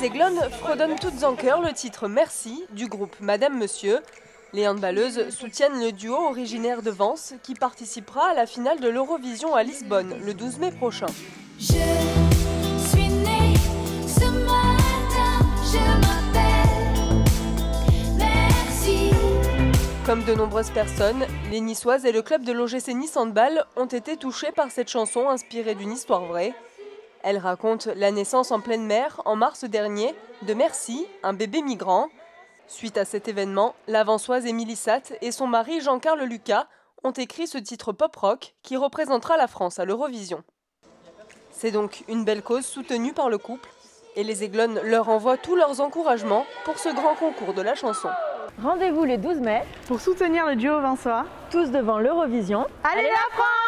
Aiglons fredonnent toutes en chœur le titre Merci du groupe Madame Monsieur. Les handballeuses soutiennent le duo originaire de Vence qui participera à la finale de l'Eurovision à Lisbonne le 12 mai prochain. Je suis née ce matin, je m'appelle Merci. Comme de nombreuses personnes, les Niçoises et le club de l'OGC Nice Handball ont été touchés par cette chanson inspirée d'une histoire vraie. Elle raconte la naissance en pleine mer, en mars dernier, de Merci, un bébé migrant. Suite à cet événement, l'avançoise Émilie Satt et son mari Jean-Carl Lucas ont écrit ce titre pop-rock qui représentera la France à l'Eurovision. C'est donc une belle cause soutenue par le couple et les Aiglons leur envoient tous leurs encouragements pour ce grand concours de la chanson. Rendez-vous le 12 mai pour soutenir le duo Vinçois. Tous devant l'Eurovision. Allez la France!